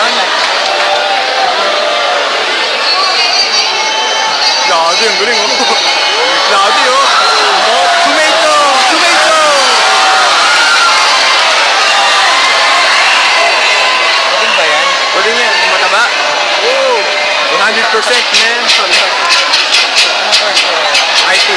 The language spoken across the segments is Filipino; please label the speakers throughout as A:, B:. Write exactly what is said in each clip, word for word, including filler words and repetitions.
A: yan. Lado yung galing oh. Lado oh. Tomato! Tomato!
B: Pwede ba yan?
A: Pwede niya, mataba. Oh, one hundred percent man. Sorry, sorry. I T.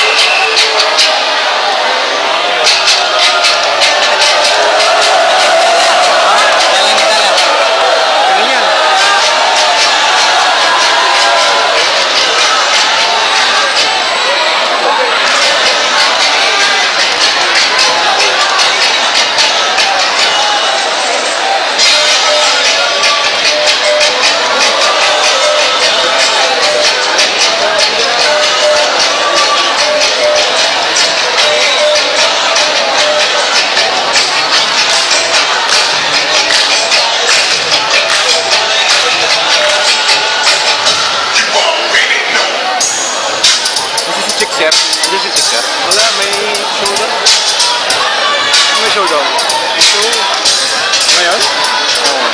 A: Sir, hindi si sir. Wala, may showdown. May showdown. May show. Ngayon? Oo.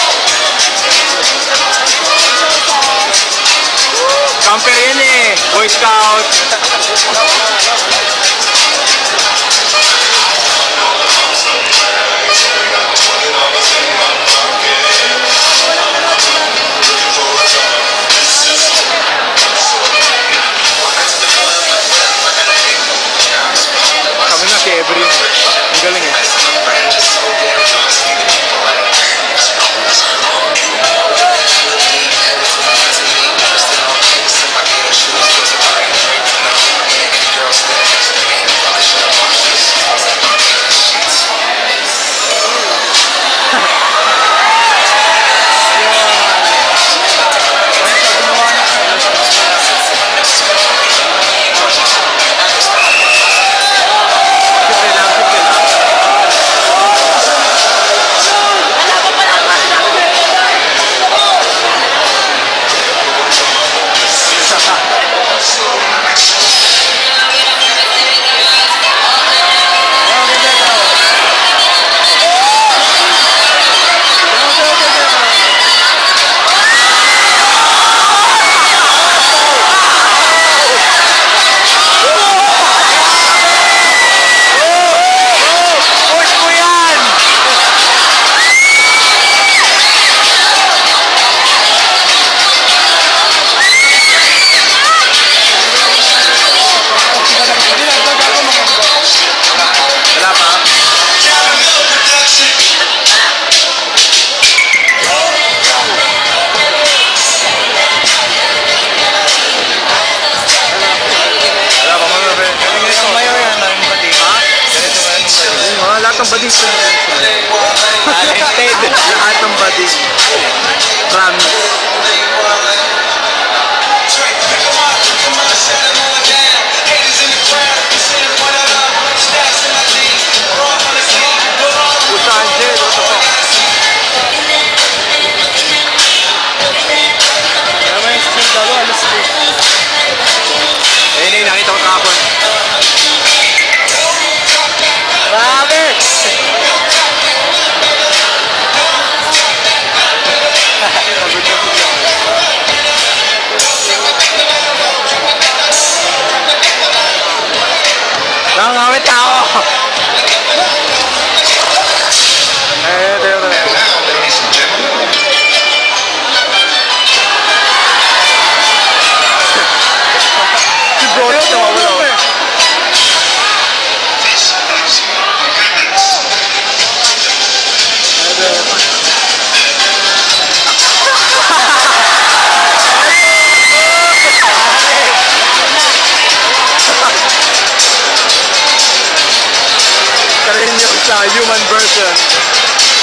A: Camper yan eh. Boy Scout. Every ang galing eh. Lahat ng bading talented. Lahat ng bading. Promise. Ayun na, nakita ko kahapon. Grabe! Nangangawit ako! Eh, tayo na. Si Brodo, tawawala ko. Sa human version.